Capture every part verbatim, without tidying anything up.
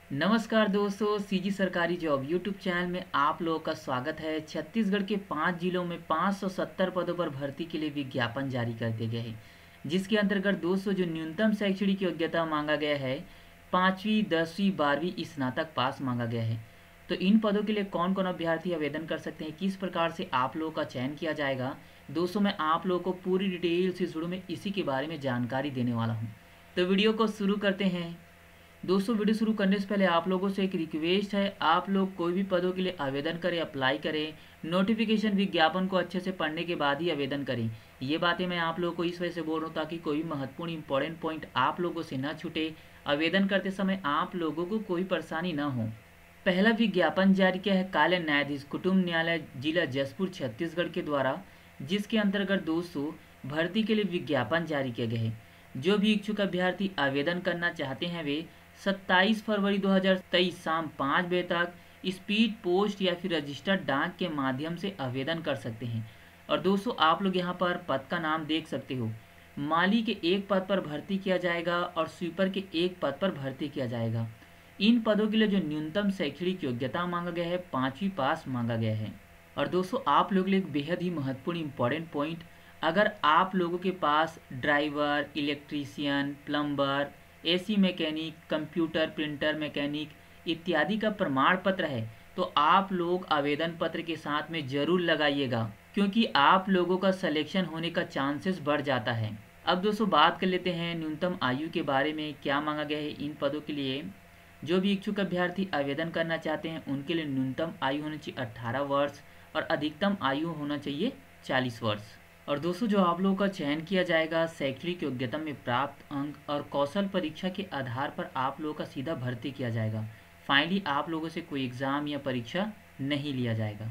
नमस्कार दोस्तों, सीजी सरकारी जॉब यूट्यूब चैनल में आप लोगों का स्वागत है। छत्तीसगढ़ के पाँच जिलों में पाँच सौ सत्तर पदों पर भर्ती के लिए विज्ञापन जारी कर दिए गए हैं, जिसके अंतर्गत दोस्तों जो न्यूनतम शैक्षणिक योग्यता मांगा गया है, पाँचवीं दसवीं बारहवीं स्नातक पास मांगा गया है। तो इन पदों के लिए कौन कौन अभ्यर्थी आवेदन कर सकते हैं, किस प्रकार से आप लोगों का चयन किया जाएगा, दोस्तों मैं आप लोगों को पूरी डिटेल से शुरू में इसी के बारे में जानकारी देने वाला हूँ। तो वीडियो को शुरू करते हैं। दोस्तों वीडियो शुरू करने से पहले आप लोगों से एक रिक्वेस्ट है, आप लोग कोई भी पदों के लिए आवेदन करें, अप्लाई करें, नोटिफिकेशन विज्ञापन को अच्छे से पढ़ने के बाद ही आवेदन करें। ये बातें मैं आप लोगों को इस वजह से बोल रहा हूँ ताकि कोई भी महत्वपूर्ण इंपॉर्टेंट पॉइंट आप लोगों से ना छूटे, आवेदन करते समय आप लोगों को कोई परेशानी ना हो। पहला विज्ञापन जारी किया है कार्यालय न्यायाधीश कुटुम्ब न्यायालय जिला जसपुर छत्तीसगढ़ के द्वारा, जिसके अंतर्गत दोस्तों भर्ती के लिए विज्ञापन जारी किया गया है। जो भी इच्छुक अभ्यर्थी आवेदन करना चाहते हैं वे सत्ताईस फरवरी दो हज़ार तेईस शाम पाँच बजे तक स्पीड पोस्ट या फिर रजिस्टर्ड डाक के माध्यम से आवेदन कर सकते हैं। और दोस्तों आप लोग यहाँ पर पद का नाम देख सकते हो, माली के एक पद पर भर्ती किया जाएगा और स्वीपर के एक पद पर भर्ती किया जाएगा। इन पदों के लिए जो न्यूनतम शैक्षणिक योग्यता मांगा गया है, पाँचवीं पास मांगा गया है। और दोस्तों आप लोग के लिए एक बेहद ही महत्वपूर्ण इंपॉर्टेंट पॉइंट, अगर आप लोगों के पास driver, electrician, plumber, AC mechanic, computer printer mechanic इत्यादि का प्रमाण पत्र है तो आप लोग आवेदन पत्र के साथ में जरूर लगाइएगा, क्योंकि आप लोगों का सिलेक्शन होने का चांसेस बढ़ जाता है। अब दोस्तों बात कर लेते हैं न्यूनतम आयु के बारे में, क्या मांगा गया है इन पदों के लिए। जो भी इच्छुक अभ्यर्थी आवेदन करना चाहते हैं उनके लिए न्यूनतम आयु होनी चाहिए अट्ठारह वर्ष और अधिकतम आयु होना चाहिए चालीस वर्ष। और दोस्तों जो आप लोगों का चयन किया जाएगा शैक्षणिक योग्यता में प्राप्त अंक और कौशल परीक्षा के आधार पर आप लोगों का सीधा भर्ती किया जाएगा। फाइनली आप लोगों से कोई एग्जाम या परीक्षा नहीं लिया जाएगा।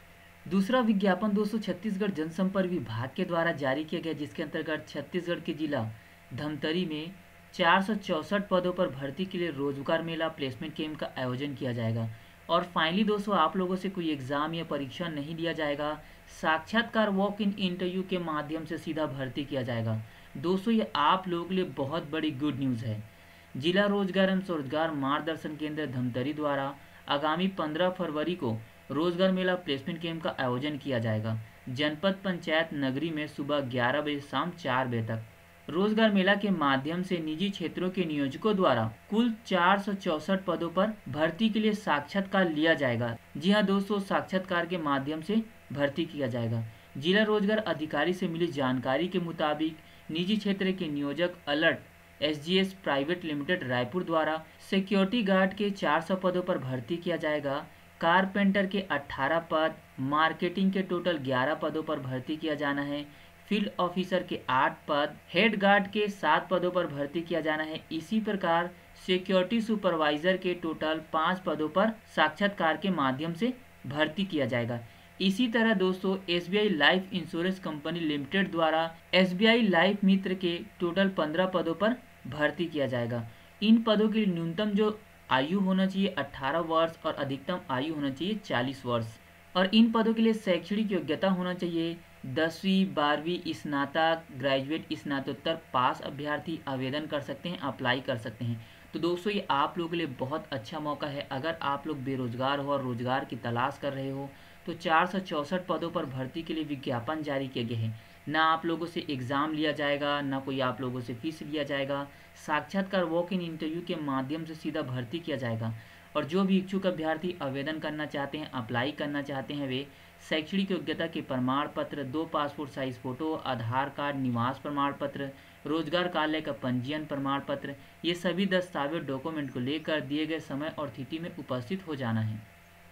दूसरा विज्ञापन दोस्तों छत्तीसगढ़ जनसंपर्क विभाग के द्वारा जारी किया गया, जिसके अंतर्गत छत्तीसगढ़ के जिला धमतरी में चार सौ चौसठ पदों पर भर्ती के लिए रोजगार मेला प्लेसमेंट कैंप का आयोजन किया जाएगा। और फाइनली दोस्तों आप लोगों से कोई एग्जाम या परीक्षा नहीं लिया जाएगा, साक्षात्कार वॉक इन इंटरव्यू के माध्यम से सीधा भर्ती किया जाएगा। दोस्तों ये आप लोगों के लिए बहुत बड़ी गुड न्यूज़ है। जिला रोजगार एवं स्वरोजगार मार्गदर्शन केंद्र धमतरी द्वारा आगामी पंद्रह फरवरी को रोजगार मेला प्लेसमेंट कैंप का आयोजन किया जाएगा। जनपद पंचायत नगरी में सुबह ग्यारह बजे शाम चार बजे तक रोजगार मेला के माध्यम से निजी क्षेत्रों के नियोजकों द्वारा कुल चार सौ चौसठ पदों पर भर्ती के लिए साक्षात्कार लिया जाएगा। जी हाँ दोस्तों, साक्षात्कार के माध्यम से भर्ती किया जाएगा। जिला रोजगार अधिकारी से मिली जानकारी के मुताबिक निजी क्षेत्र के नियोजक alert SGS private limited Raipur द्वारा सिक्योरिटी गार्ड के चार सौ पदों पर भर्ती किया जाएगा। कारपेंटर के अठारह पद, मार्केटिंग के टोटल ग्यारह पदों पर भर्ती किया जाना है। फील्ड ऑफिसर के आठ पद, हेड गार्ड के सात पदों पर भर्ती किया जाना है। इसी प्रकार सिक्योरिटी सुपरवाइजर के टोटल पाँच पदों पर साक्षात्कार के माध्यम से भर्ती किया जाएगा। इसी तरह दोस्तों SBI life insurance company limited द्वारा एसबीआई लाइफ मित्र के टोटल पंद्रह पदों पर भर्ती किया जाएगा। इन पदों के लिए न्यूनतम जो आयु होना चाहिए अट्ठारह वर्ष और अधिकतम आयु होना चाहिए चालीस वर्ष। और इन पदों के लिए शैक्षणिक योग्यता होना चाहिए दसवीं बारहवीं स्नातक ग्रेजुएट स्नातकोत्तर पास अभ्यर्थी आवेदन कर सकते हैं, अप्लाई कर सकते हैं। तो दोस्तों ये आप लोगों के लिए बहुत अच्छा मौका है। अगर आप लोग बेरोजगार हो और रोजगार की तलाश कर रहे हो तो चार सौ चौसठ पदों पर भर्ती के लिए विज्ञापन जारी किए गए हैं। ना आप लोगों से एग्ज़ाम लिया जाएगा, ना कोई आप लोगों से फीस लिया जाएगा। साक्षात्कार वॉक इन इंटरव्यू के माध्यम से सीधा भर्ती किया जाएगा। और जो भी इच्छुक अभ्यर्थी आवेदन करना चाहते हैं, अप्लाई करना चाहते हैं, वे शैक्षणिक योग्यता के प्रमाण पत्र, दो passport size photo, Aadhaar card, निवास प्रमाण पत्र, रोजगार कार्यालय का पंजीयन प्रमाण पत्र, ये सभी दस्तावेज डॉक्यूमेंट को लेकर दिए गए समय और तिथि में उपस्थित हो जाना है।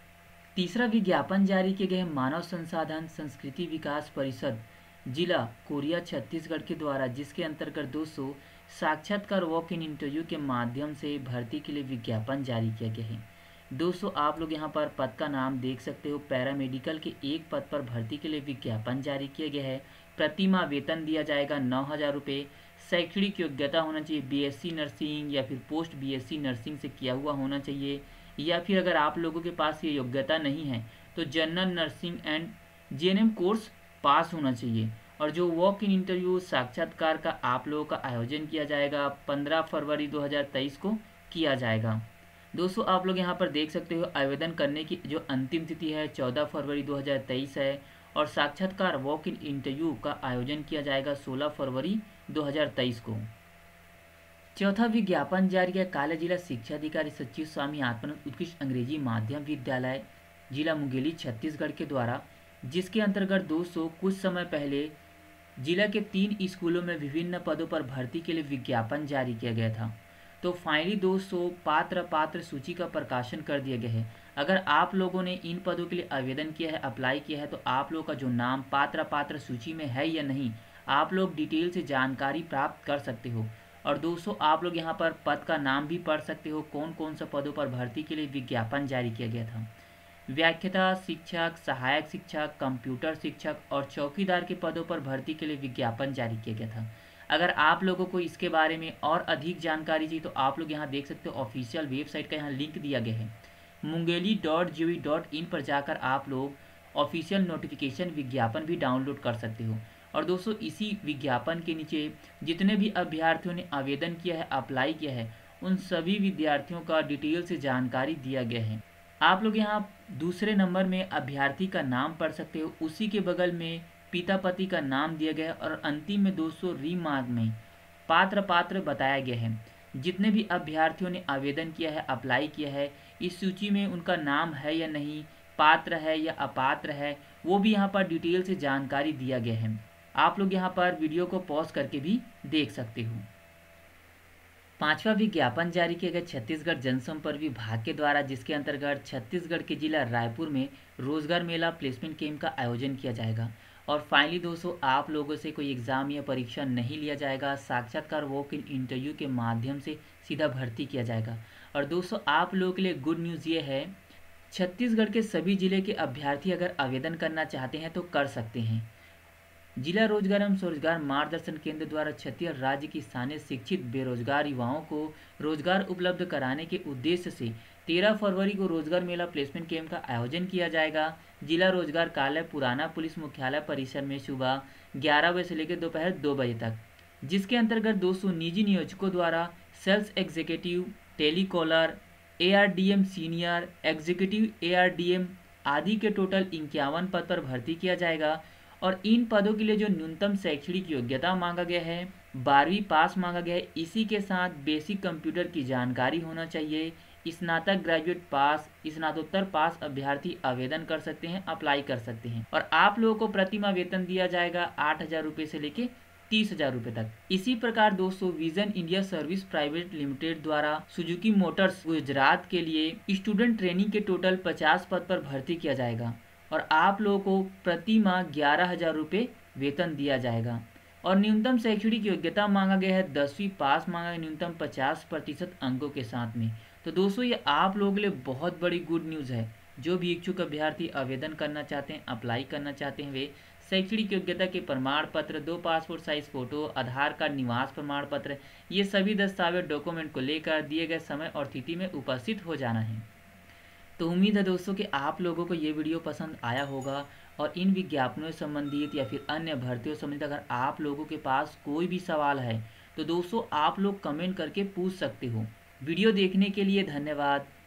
तीसरा विज्ञापन जारी किए गए मानव संसाधन संस्कृति विकास परिषद जिला कोरिया छत्तीसगढ़ के द्वारा, जिसके अंतर्गत दोस्तों साक्षात्कार वॉक इन इंटरव्यू के माध्यम से भर्ती के लिए विज्ञापन जारी किया गया है। दोस्तों आप लोग यहाँ पर पद का नाम देख सकते हो, पैरामेडिकल के एक पद पर भर्ती के लिए विज्ञापन जारी किया गया है। प्रति माह वेतन दिया जाएगा नौ हज़ार रुपये। शैक्षणिक योग्यता होना चाहिए बीएससी नर्सिंग या फिर पोस्ट बीएससी नर्सिंग से किया हुआ होना चाहिए, या फिर अगर आप लोगों के पास ये योग्यता नहीं है तो general nursing and GNM course pass होना चाहिए। और जो वॉक इन इंटरव्यू साक्षात्कार का आप लोगों का आयोजन किया जाएगा पंद्रह फरवरी दो हज़ार तेईस को किया जाएगा। दोस्तों आप लोग यहाँ पर देख सकते हो आवेदन करने की जो अंतिम तिथि है चौदह फरवरी दो हज़ार तेईस है और साक्षात्कार वॉक इन इंटरव्यू का आयोजन किया जाएगा सोलह फरवरी दो हज़ार तेईस को। चौथा विज्ञापन जारी किया काले जिला शिक्षा अधिकारी सचिव स्वामी आत्मानंद उत्कृष्ट अंग्रेजी माध्यम विद्यालय जिला मुंगेली छत्तीसगढ़ के द्वारा, जिसके अंतर्गत दोस्तों कुछ समय पहले जिला के तीन स्कूलों में विभिन्न पदों पर भर्ती के लिए विज्ञापन जारी किया गया था। तो फाइनली दोस्तों पात्र पात्र सूची का प्रकाशन कर दिया गया है। अगर आप लोगों ने इन पदों के लिए आवेदन किया है, अप्लाई किया है, तो आप लोगों का जो नाम पात्र पात्र सूची में है या नहीं, आप लोग डिटेल से जानकारी प्राप्त कर सकते हो। और दोस्तों आप लोग यहाँ पर पद का नाम भी पढ़ सकते हो, कौन कौन सा पदों पर भर्ती के लिए विज्ञापन जारी किया गया था। व्याख्याता शिक्षक, सहायक शिक्षक, कंप्यूटर शिक्षक और चौकीदार के पदों पर भर्ती के लिए विज्ञापन जारी किया गया था। अगर आप लोगों को इसके बारे में और अधिक जानकारी चाहिए तो आप लोग यहाँ देख सकते हो ऑफिशियल वेबसाइट का यहाँ लिंक दिया गया है, Mungeli dot G O V dot in पर जाकर आप लोग ऑफिशियल नोटिफिकेशन विज्ञापन भी डाउनलोड कर सकते हो। और दोस्तों इसी विज्ञापन के नीचे जितने भी अभ्यर्थियों ने आवेदन किया है, अप्लाई किया है, उन सभी विद्यार्थियों का डिटेल से जानकारी दिया गया है। आप लोग यहाँ दूसरे नंबर में अभ्यर्थी का नाम पढ़ सकते हो, उसी के बगल में पिता पति का नाम दिया गया है और अंतिम में दोस्तों रीमार्क में पात्र पात्र बताया गया है। जितने भी अभ्यर्थियों ने आवेदन किया है, अप्लाई किया है, इस सूची में उनका नाम है या नहीं, पात्र है या अपात्र है, वो भी यहाँ पर डिटेल से जानकारी दिया गया है। आप लोग यहाँ पर वीडियो को पॉज करके भी देख सकते हो। पांचवा विज्ञापन जारी किया गया छत्तीसगढ़ जनसंपर्क विभाग के द्वारा, जिसके अंतर्गत छत्तीसगढ़ के जिला रायपुर में रोजगार मेला प्लेसमेंट कैंप का आयोजन किया जाएगा। और फाइनली दोस्तों आप लोगों से कोई एग्ज़ाम या परीक्षा नहीं लिया जाएगा, साक्षात्कार वॉक इन इंटरव्यू के माध्यम से सीधा भर्ती किया जाएगा। और दोस्तों आप लोगों के लिए गुड न्यूज़ ये है, छत्तीसगढ़ के सभी जिले के अभ्यर्थी अगर आवेदन करना चाहते हैं तो कर सकते हैं। जिला रोजगार एवं स्वरोजगार मार्गदर्शन केंद्र द्वारा छत्तीसगढ़ राज्य की स्थानीय शिक्षित बेरोजगार युवाओं को रोजगार उपलब्ध कराने के उद्देश्य से तेरह फरवरी को रोजगार मेला प्लेसमेंट कैंप का आयोजन किया जाएगा। जिला रोजगार कार्यालय पुराना पुलिस मुख्यालय परिसर में सुबह ग्यारह बजे से लेकर दोपहर दो बजे तक, जिसके अंतर्गत दोस्तों निजी नियोजकों द्वारा sales executive, telecaller, A R D M senior, executive A R D M आदि के टोटल इक्यावन पद पर भर्ती किया जाएगा। और इन पदों के लिए जो न्यूनतम शैक्षणिक योग्यता मांगा गया है बारहवीं पास मांगा गया है, इसी के साथ बेसिक कंप्यूटर की जानकारी होना चाहिए। स्नातक, ग्रेजुएट पास, स्नातकोत्तर पास अभ्यर्थी आवेदन कर सकते हैं, अप्लाई कर सकते हैं। और आप लोगों को प्रतिमाह वेतन दिया जाएगा आठ हजार रुपये से लेके तीस हजार रुपये तक। इसी प्रकार दोस्तों vision India service private limited द्वारा सुजुकी मोटर्स गुजरात के लिए स्टूडेंट ट्रेनिंग के टोटल पचास पद पर भर्ती किया जाएगा और आप लोगों को प्रति माह ग्यारह हजार रुपये वेतन दिया जाएगा। और न्यूनतम शैक्षणिक योग्यता मांगा गया है दसवीं पास मांगा गया, न्यूनतम पचास प्रतिशत अंकों के साथ में। तो दोस्तों ये आप लोगों के लिए बहुत बड़ी गुड न्यूज़ है। जो भी इच्छुक अभ्यर्थी आवेदन करना चाहते हैं, अप्लाई करना चाहते हैं, वे शैक्षणिक योग्यता के प्रमाण पत्र, दो passport size photo, Aadhaar card, निवास प्रमाण पत्र, ये सभी दस्तावेज डॉक्यूमेंट को लेकर दिए गए समय और तिथि में उपस्थित हो जाना है। तो उम्मीद है दोस्तों कि आप लोगों को ये वीडियो पसंद आया होगा और इन विज्ञापनों से संबंधित या फिर अन्य भर्तियों से संबंधित अगर आप लोगों के पास कोई भी सवाल है तो दोस्तों आप लोग कमेंट करके पूछ सकते हो। वीडियो देखने के लिए धन्यवाद।